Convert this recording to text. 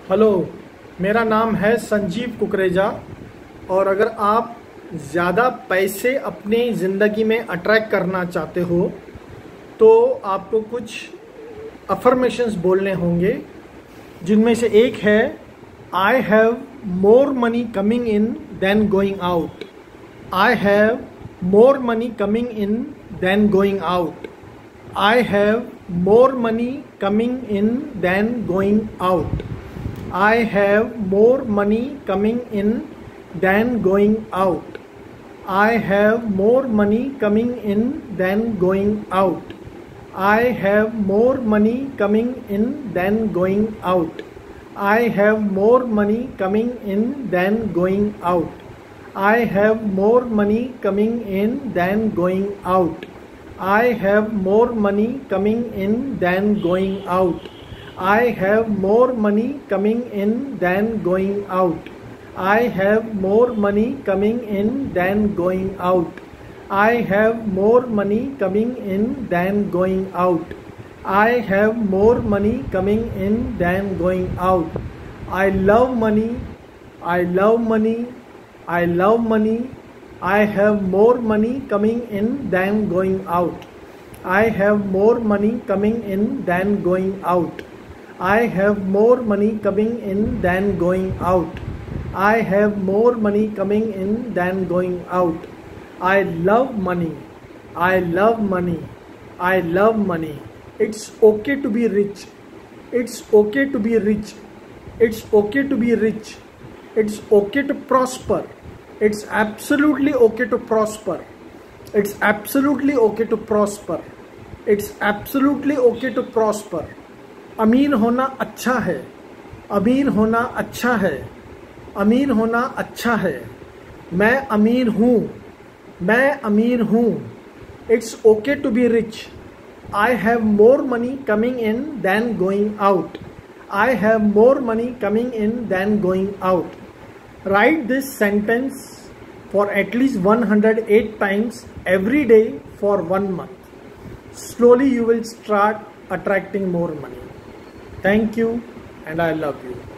Hello, मेरा नाम है संजीव कुकरेजा। और अगर आप ज़्यादा पैसे अपने ज़िंदगी में अट्रैक्ट करना चाहते हो तो आपको कुछ अफर्मेशंस बोलने होंगे, जिनमें से एक है I have more money coming in then going out. I have more money coming in then going out. I have more money coming in then going out. I have more money coming in than going out. I have more money coming in than going out. I have more money coming in than going out. I have more money coming in than going out. I have more money coming in than going out. I have more money coming in than going out. I have more money coming in than going out. I have more money coming in than going out. I have more money coming in than going out. I have more money coming in than going out. I love money. I love money. I love money. I have more money coming in than going out. I have more money coming in than going out. I have more money coming in than going out. I have more money coming in than going out. I love money. I love money. I love money. It's okay to be rich. It's okay to be rich. It's okay to be rich. It's okay to prosper. It's absolutely okay to prosper. It's absolutely okay to prosper. It's absolutely okay to prosper. अमीर होना अच्छा है। अमीर होना अच्छा है। अमीर होना अच्छा है। मैं अमीर हूँ। मैं अमीर हूँ। It's okay to be rich. I have more money coming in than going out. I have more money coming in than going out. Write this sentence for at least 108 times every day for 1 month. Slowly you will start attracting more money. Thank you and I love you.